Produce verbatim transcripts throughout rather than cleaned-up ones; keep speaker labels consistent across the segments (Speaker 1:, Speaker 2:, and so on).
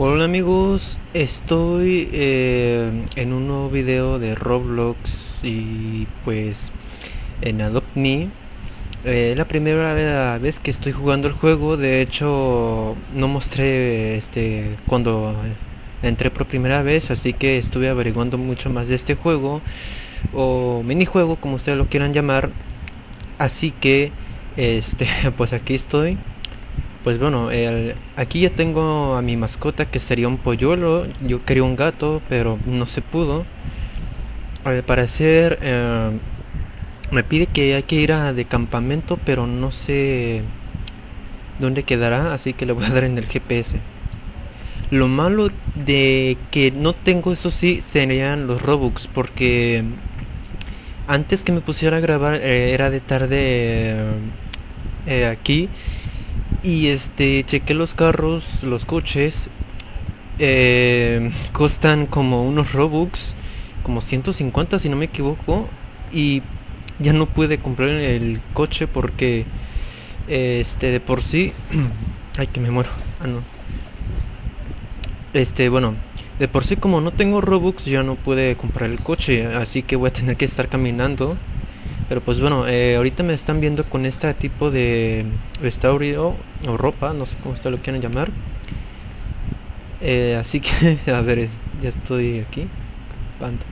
Speaker 1: Hola amigos, estoy eh, en un nuevo video de Roblox y pues en Adopt Me. Eh, la primera vez que estoy jugando el juego. De hecho no mostré este cuando entré por primera vez, así que estuve averiguando mucho más de este juego o minijuego, como ustedes lo quieran llamar. Así que este pues aquí estoy. Pues bueno, el, aquí ya tengo a mi mascota, que sería un polluelo. Yo quería un gato, pero no se pudo. Al parecer eh, me pide que hay que ir a de campamento, pero no sé dónde quedará, así que le voy a dar en el G P S. Lo malo de que no tengo, eso sí, serían los Robux, porque antes que me pusiera a grabar eh, era de tarde eh, eh, aquí. Y este, chequé los carros, los coches, eh, costan como unos Robux, como ciento cincuenta si no me equivoco. Y ya no pude comprar el coche porque este de por sí ay, que me muero. Ah, no. Este, bueno, de por sí, como no tengo Robux, ya no pude comprar el coche, así que voy a tener que estar caminando. Pero pues bueno, eh, ahorita me están viendo con este tipo de vestuario o ropa, no sé cómo ustedes lo quieren llamar. Eh, así que, a ver, es- ya estoy aquí. Panda.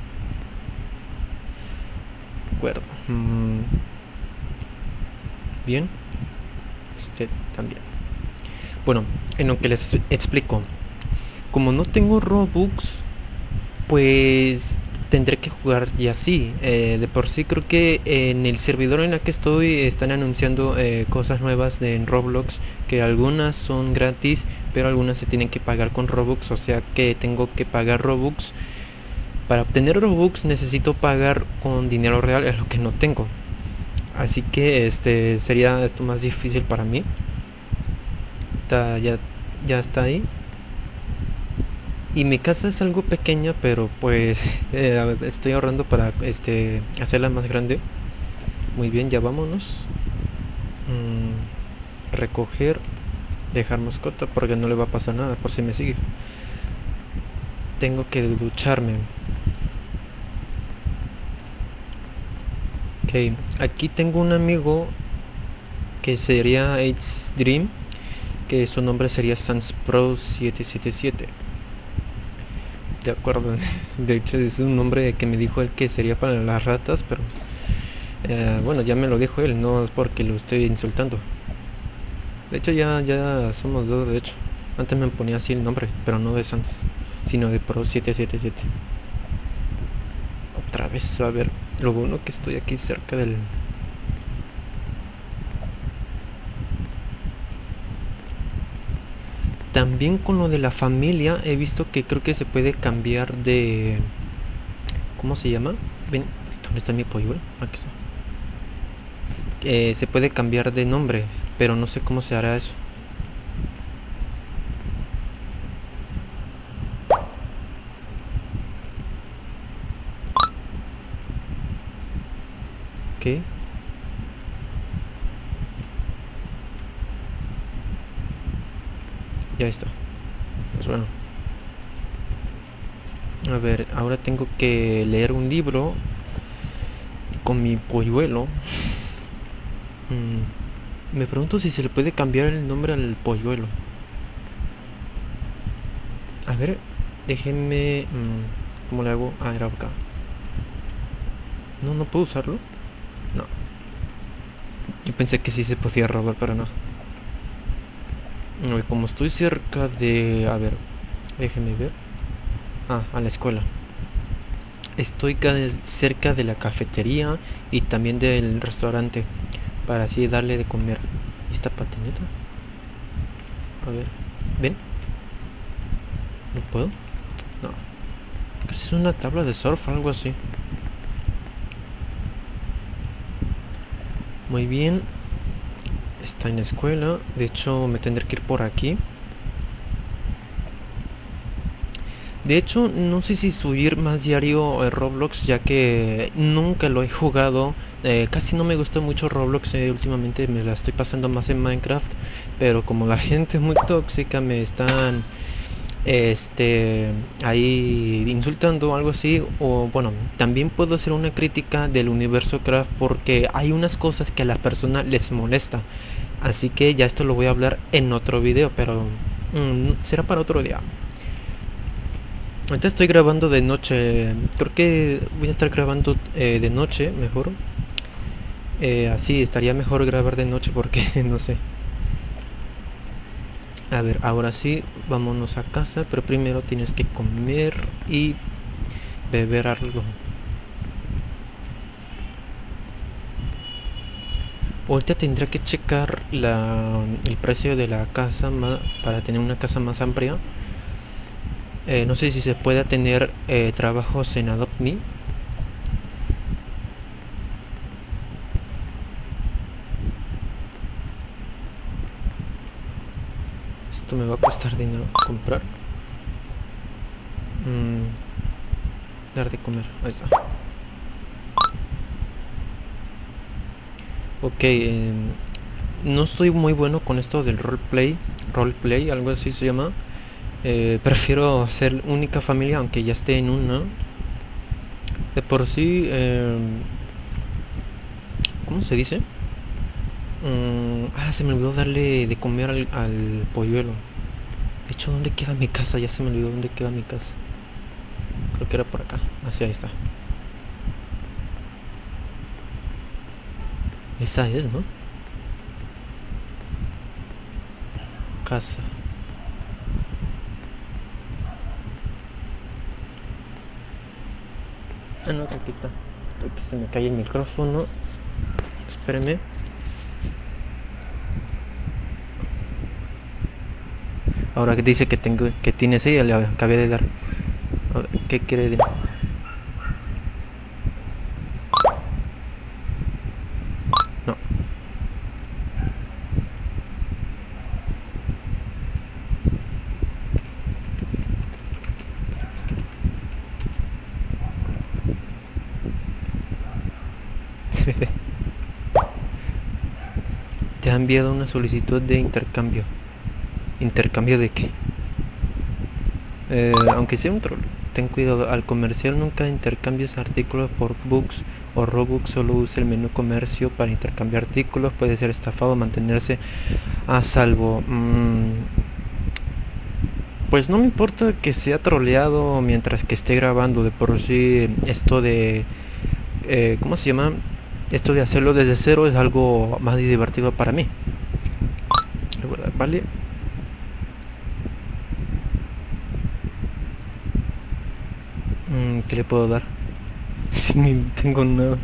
Speaker 1: De acuerdo. Mm, bien. Usted también. Bueno, en lo que les explico. Como no tengo Robux, pues tendré que jugar ya así. Eh, de por sí creo que en el servidor en el que estoy están anunciando eh, cosas nuevas de en Roblox, que algunas son gratis, pero algunas se tienen que pagar con Robux, o sea que tengo que pagar Robux. Para obtener Robux necesito pagar con dinero real, es lo que no tengo. Así que este sería esto más difícil para mí. Está, ya, ya está ahí. Y mi casa es algo pequeña, pero pues eh, estoy ahorrando para este hacerla más grande. Muy bien, ya vámonos. Mm, recoger, dejar mascota, porque no le va a pasar nada por si me sigue. Tengo que ducharme. Ok, aquí tengo un amigo que sería H Dream, que su nombre sería Sans Pro siete siete siete. De acuerdo. De hecho es un nombre que me dijo él que sería para las ratas, pero eh, bueno, ya me lo dijo él, no es porque lo estoy insultando. De hecho ya, ya somos dos, de hecho. Antes me ponía así el nombre, pero no de Sans, sino de Pro siete siete siete. Otra vez, a ver, lo bueno que estoy aquí cerca del... También con lo de la familia he visto que creo que se puede cambiar de... ¿Cómo se llama? Ven, ¿dónde está mi polluelo? Aquí está. Eh, se puede cambiar de nombre, pero no sé cómo se hará eso. Ok. Ya está. Pues bueno. A ver, ahora tengo que leer un libro con mi polluelo. Mm, me pregunto si se le puede cambiar el nombre al polluelo. A ver, déjenme... mm, ¿cómo le hago? Ah, era acá. No, no puedo usarlo. No. Yo pensé que sí se podía robar, pero no. No, y como estoy cerca de... A ver, déjenme ver. Ah, a la escuela. Estoy ca- cerca de la cafetería y también del restaurante, para así darle de comer. ¿Y esta patineta? A ver, ¿ven? ¿No puedo? No. Es una tabla de surf, algo así. Muy bien. Está en la escuela. De hecho, me tendré que ir por aquí. De hecho, no sé si subir más diario a Roblox, ya que nunca lo he jugado. Eh, casi no me gusta mucho Roblox, eh, últimamente me la estoy pasando más en Minecraft. Pero como la gente es muy tóxica, me están este ahí insultando o algo así, o bueno, también puedo hacer una crítica del universo craft porque hay unas cosas que a las personas les molesta, así que ya esto lo voy a hablar en otro video, pero mmm, será para otro día. Ahorita estoy grabando de noche, creo que voy a estar grabando eh, de noche mejor, eh, así estaría mejor grabar de noche porque no sé. A ver, ahora sí, vámonos a casa, pero primero tienes que comer y beber algo. Ahorita tendré que checar la, el precio de la casa más, para tener una casa más amplia. Eh, no sé si se puede tener eh, trabajos en Adopt Me. Esto me va a costar dinero comprar. Mm, dar de comer, ahí está. Ok, eh, no estoy muy bueno con esto del roleplay, roleplay, algo así se llama. Eh, prefiero hacer única familia, aunque ya esté en una. De por sí, eh, ¿cómo se dice? Mm, ah, se me olvidó darle de comer al, al polluelo. De hecho, ¿dónde queda mi casa? Ya se me olvidó dónde queda mi casa. Creo que era por acá. Así, ahí está. Esa es, ¿no? Casa. Ah, no, aquí está. Aquí se me cae el micrófono. Espéreme. Ahora que dice que tengo, que tiene ese, ya le acabé de dar. A ver, ¿qué quiere decir? No. Te ha enviado una solicitud de intercambio. ¿Intercambio de qué? Eh, aunque sea un troll, ten cuidado, al comercial nunca intercambies artículos por bucks o robux, solo use el menú comercio para intercambiar artículos, puede ser estafado, mantenerse a salvo. Mm, pues no me importa que sea troleado mientras que esté grabando, de por sí esto de... Eh, ¿cómo se llama? Esto de hacerlo desde cero es algo más divertido para mí. Le voy a dar, vale. ¿Qué le puedo dar? Si ni tengo nada.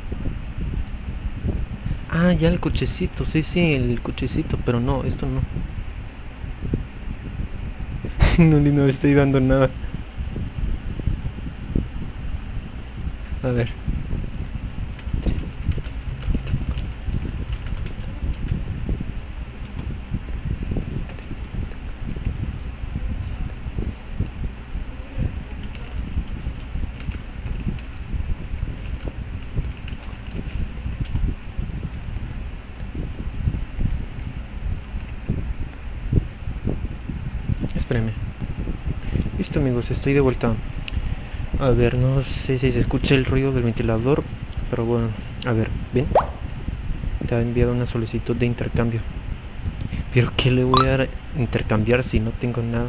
Speaker 1: Ah, ya el cochecito, sí, sí, el cochecito, pero no, esto no. No, ni no estoy dando nada. A ver. Espérame. Listo, amigos, estoy de vuelta. A ver, no sé si se escucha el ruido del ventilador, pero bueno, a ver, ¿ven? Te ha enviado una solicitud de intercambio. Pero ¿qué le voy a intercambiar si no tengo nada?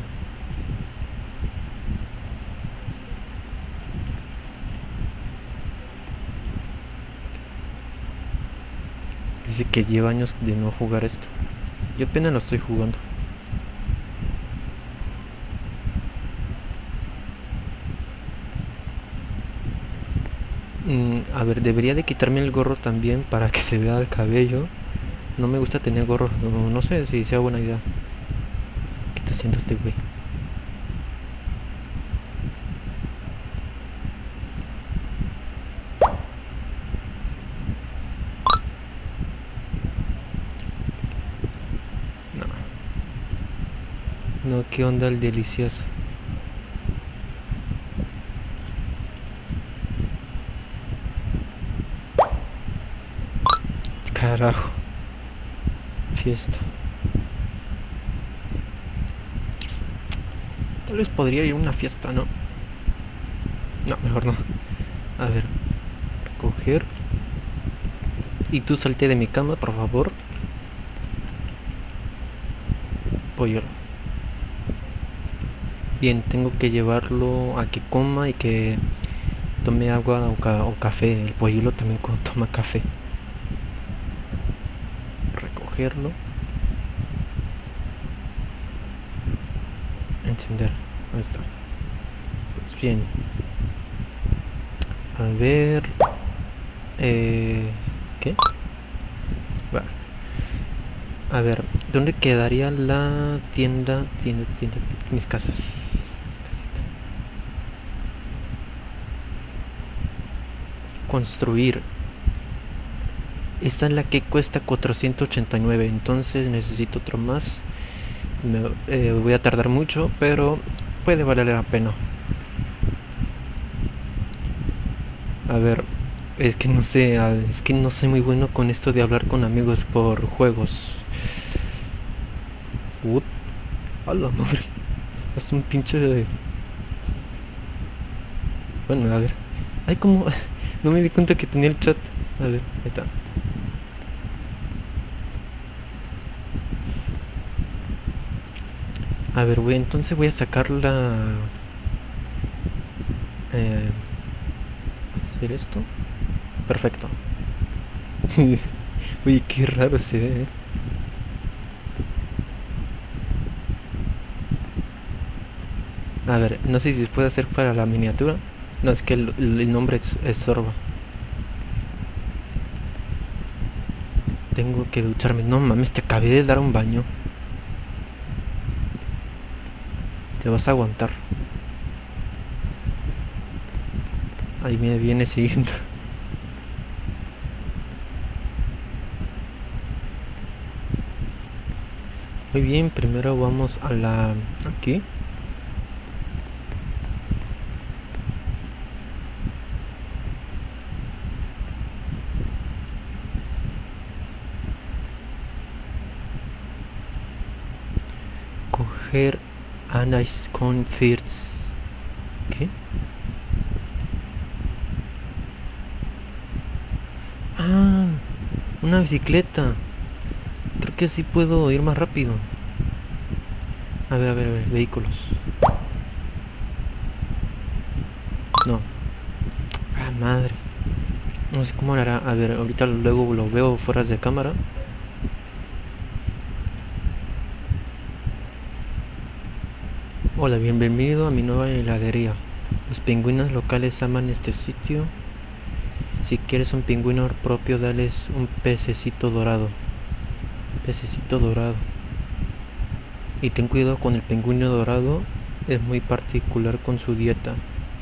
Speaker 1: Dice que lleva años de no jugar esto. Yo apenas lo estoy jugando. Mm, a ver, debería de quitarme el gorro también para que se vea el cabello. No me gusta tener gorro, no, no sé si sea buena idea. ¿Qué está haciendo este güey? No. No, ¿qué onda el delicioso? Carajo. Fiesta. Tal vez podría ir a una fiesta, ¿no? No, mejor no. A ver. Recoger. Y tú salte de mi cama, por favor. Pollo. Bien, tengo que llevarlo a que coma y que tome agua o, ca o café. El polluelo también toma café. Recogerlo. Encender. Ahí está. Pues bien. A ver. Eh, ¿Qué? Vale. A ver, ¿dónde quedaría la tienda? Tienda, tienda, tienda mis casas. Construir. Esta es la que cuesta cuatrocientos ochenta y nueve, entonces necesito otro más. Me, eh, voy a tardar mucho, pero puede valer la pena. A ver, es que no sé, es que no soy muy bueno con esto de hablar con amigos por juegos. What? A la madre. Es un pinche de... Bueno, a ver. Ay, como... No me di cuenta que tenía el chat. A ver, ahí está. A ver, voy, entonces voy a sacar la... Eh, hacer esto. Perfecto. Oye, qué raro se ve, ¿eh? A ver, no sé si se puede hacer para la miniatura. No, es que el, el nombre es, es Sorba. Tengo que ducharme. No mames, te acabé de dar un baño. Te vas a aguantar. Ahí me viene siguiendo. Muy bien, primero vamos a la... aquí. Coger Anais Confirts. ¿Qué? Ah, una bicicleta. Creo que así puedo ir más rápido. A ver, a ver, a ver, vehículos. No. Ah, madre. No sé cómo lo hará. A ver, ahorita luego lo veo fuera de cámara. Hola, bienvenido a mi nueva heladería. Los pingüinos locales aman este sitio. Si quieres un pingüino propio, dales un pececito dorado. Pececito dorado. Y ten cuidado con el pingüino dorado. Es muy particular con su dieta.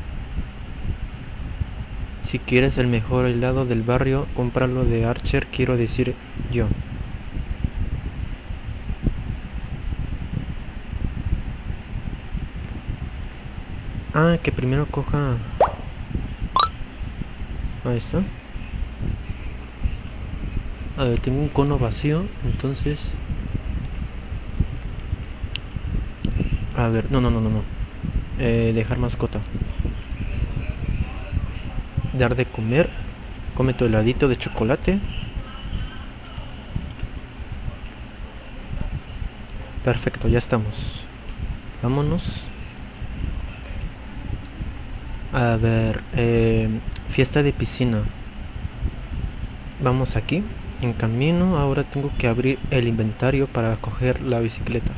Speaker 1: Si quieres el mejor helado del barrio, cómpralo de Archer, quiero decir yo. Ah, que primero coja... Ahí está. A ver, tengo un cono vacío, entonces... A ver, no, no, no, no, no. Eh, dejar mascota. Dar de comer. Come tu heladito de chocolate. Perfecto, ya estamos. Vámonos. A ver, eh, fiesta de piscina. Vamos aquí, en camino. Ahora tengo que abrir el inventario para coger la bicicleta.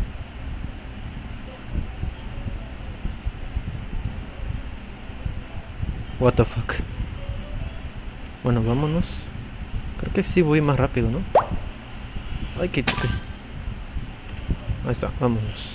Speaker 1: What the fuck. Bueno, vámonos. Creo que sí voy más rápido, ¿no? Ay, que... Ahí está, vámonos.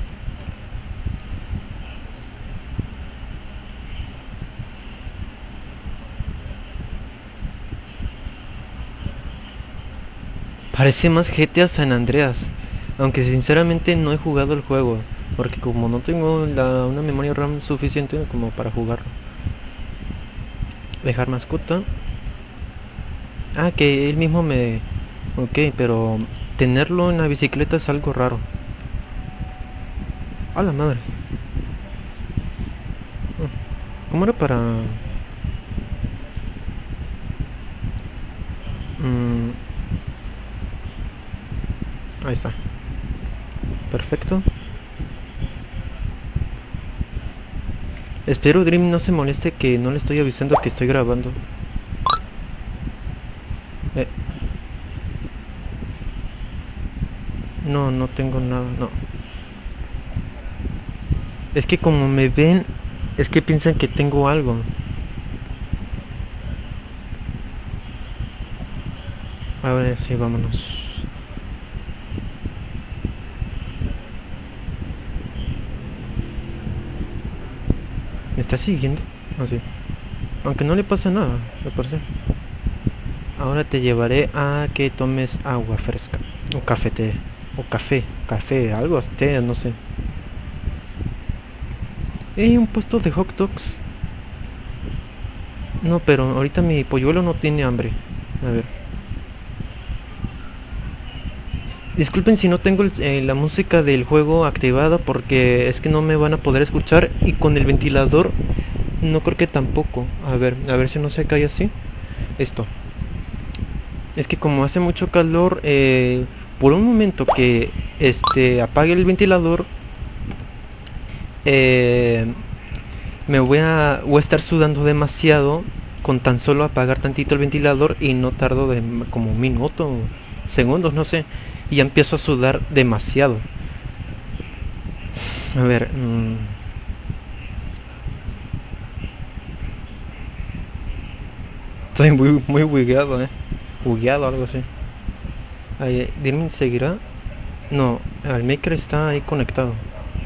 Speaker 1: Parece más G T A San Andreas, aunque sinceramente no he jugado el juego, porque como no tengo la, una memoria RAM suficiente como para jugarlo. Dejar mascota. Ah, que él mismo me... Ok, pero tenerlo en la bicicleta es algo raro. A la madre. ¿Cómo era para...? Mm, ahí está. Perfecto. Espero Dream no se moleste que no le estoy avisando que estoy grabando. Eh. No, no tengo nada, no. Es que como me ven, es que piensan que tengo algo. A ver, sí, vámonos. ¿Me está siguiendo? Así. Aunque no le pasa nada, me parece. Ahora te llevaré a que tomes agua fresca. O cafete. O café. Café, algo té, no sé. ¡Eh! Un puesto de hot dogs. No, pero ahorita mi polluelo no tiene hambre. A ver. Disculpen si no tengo el, eh, la música del juego activada porque es que no me van a poder escuchar y con el ventilador no creo que tampoco. A ver, a ver si no se cae así. Esto. Es que como hace mucho calor, eh, por un momento que este apague el ventilador, eh, me voy a, voy a estar sudando demasiado con tan solo apagar tantito el ventilador y no tardo de como un minuto, segundos, no sé. Y ya empiezo a sudar demasiado. A ver. Mmm. Estoy muy, muy bugueado, eh. Bugueado, algo así. Ahí, Dirmin seguirá. No, el maker está ahí conectado.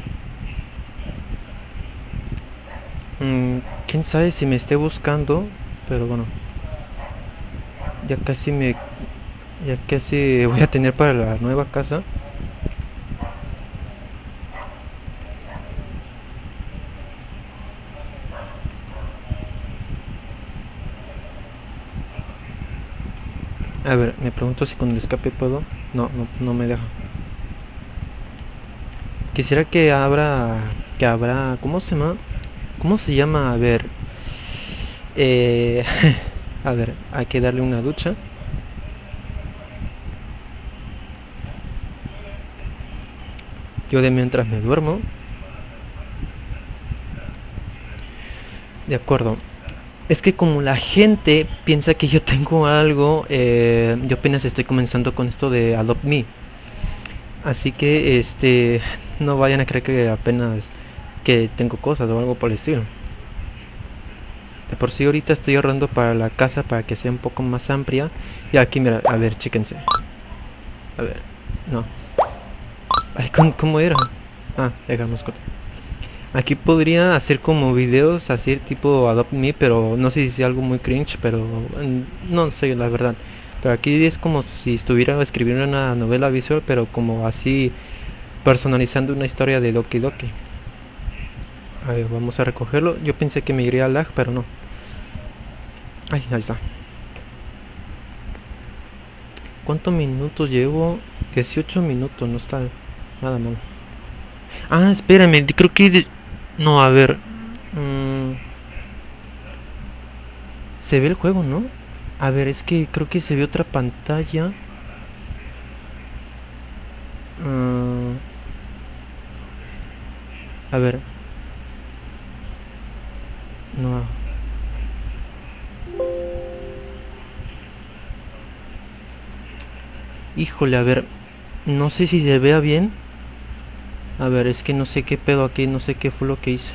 Speaker 1: Mm, quién sabe si me esté buscando. Pero bueno. Ya casi me... Ya casi voy a tener para la nueva casa. A ver, me pregunto si con el escape puedo. No, no, no me deja. Quisiera que abra... Que abra... ¿Cómo se llama? ¿Cómo se llama? A ver... Eh... a ver, hay que darle una ducha. Yo de mientras me duermo. De acuerdo. Es que como la gente piensa que yo tengo algo, eh, yo apenas estoy comenzando con esto de Adopt Me. Así que este no vayan a creer que apenas que tengo cosas o algo por el estilo. De por sí ahorita estoy ahorrando para la casa para que sea un poco más amplia. Y aquí mira, a ver, chéquense. A ver, no. Ay, ¿cómo, cómo era? Ah, deja mascota. Aquí podría hacer como videos así tipo Adopt Me, pero no sé si sea algo muy cringe, pero mm, no sé la verdad. Pero aquí es como si estuviera escribiendo una novela visual, pero como así personalizando una historia de Doki Doki. A ver, vamos a recogerlo. Yo pensé que me iría a lag, pero no. Ay, ahí está. ¿Cuántos minutos llevo? dieciocho minutos, no está nada mal. Ah, espérame, creo que... No, a ver. Mmm, se ve el juego, ¿no? A ver, es que creo que se ve otra pantalla. Uh, a ver. No. Híjole, a ver. No sé si se vea bien. A ver, es que no sé qué pedo aquí, no sé qué fue lo que hice.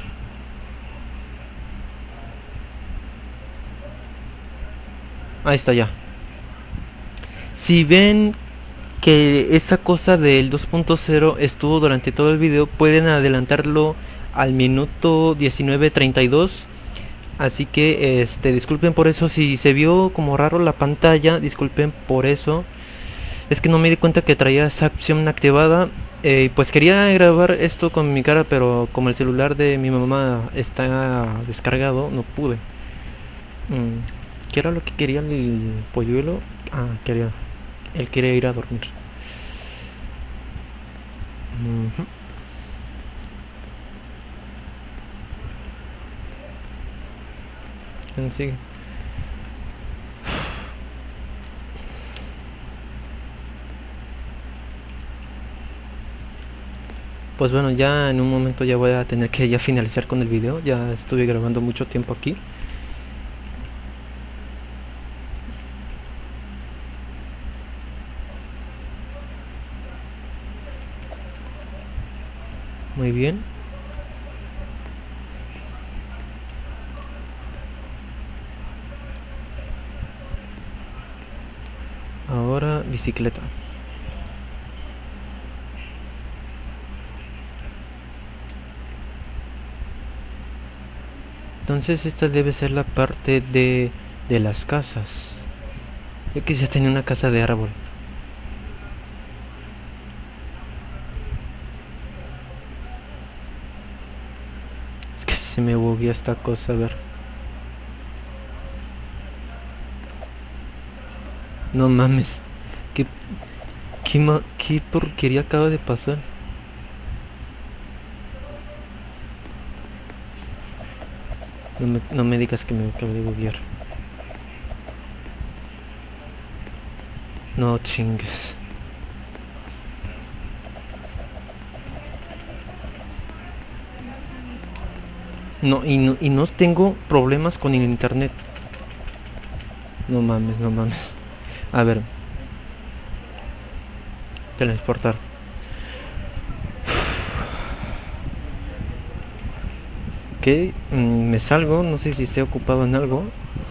Speaker 1: Ahí está ya. Si ven que esa cosa del dos punto cero estuvo durante todo el video, pueden adelantarlo al minuto diecinueve treinta y dos. Así que este disculpen por eso, si se vio como raro la pantalla, disculpen por eso. Es que no me di cuenta que traía esa opción activada. Eh, pues quería grabar esto con mi cara, pero como el celular de mi mamá está descargado, no pude. Mm, ¿Qué era lo que quería el polluelo? Ah, quería... Él quería ir a dormir. Uh-huh. ¿Quién sigue? Pues bueno, ya en un momento ya voy a tener que ya finalizar con el video. Ya estuve grabando mucho tiempo aquí. Muy bien. Ahora bicicleta. Entonces esta debe ser la parte de, de las casas. Yo quisiera tener una casa de árbol. Es que se me buguea esta cosa, a ver. No mames. ¿Qué, qué, ma qué porquería acaba de pasar? No me, no me digas que me acabo de buguear. No chingues. No, y no, y no tengo problemas con el internet. No mames, no mames. A ver. Transportar. Ok, mm, me salgo, no sé si esté ocupado en algo.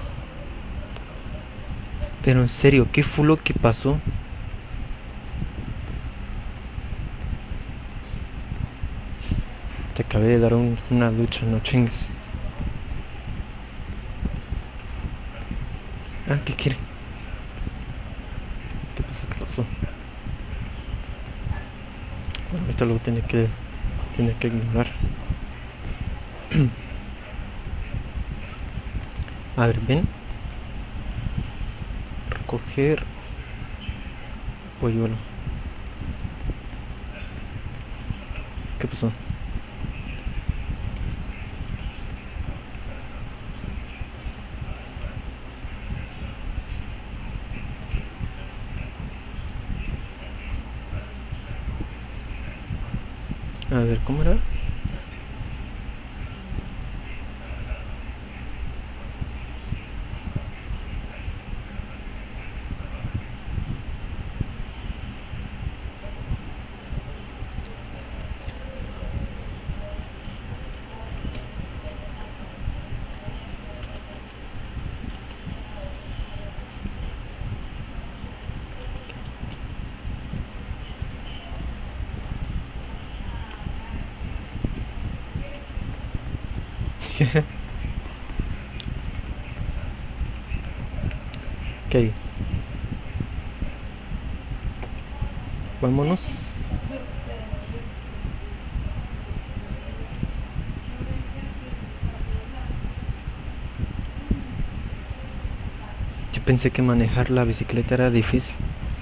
Speaker 1: Pero en serio, ¿qué fue lo que pasó? Te acabé de dar un, una ducha, no chingues. Ah, ¿qué quiere? ¿Qué pasa? ¿Qué pasó? Bueno, esto lo tiene que tiene que ignorar. A ver, ven. Recoger polluelo. ¿Qué pasó? A ver, ¿cómo era? Ok. Vámonos. Yo pensé que manejar la bicicleta era difícil.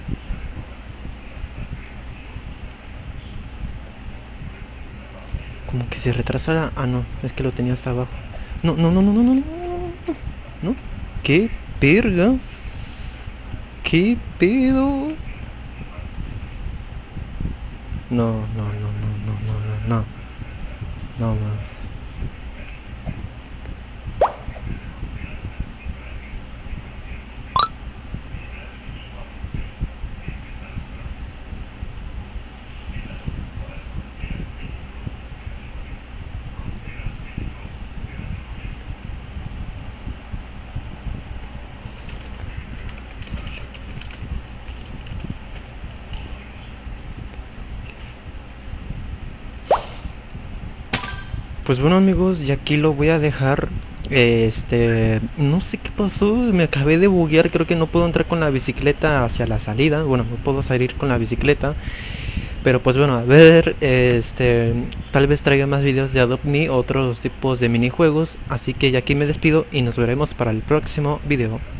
Speaker 1: Como que se retrasara. Ah, no, es que lo tenía hasta abajo. No, no, no, no, no, no, no, no, no. ¿Qué vergas? ¿Qué pedo? No, no, no, no, no, no, no, no. No, mames. Pues bueno amigos, y aquí lo voy a dejar. Este, no sé qué pasó, me acabé de buguear, creo que no puedo entrar con la bicicleta hacia la salida. Bueno, no puedo salir con la bicicleta. Pero pues bueno, a ver, este, tal vez traiga más videos de Adopt Me, otros tipos de minijuegos. Así que ya aquí me despido y nos veremos para el próximo video.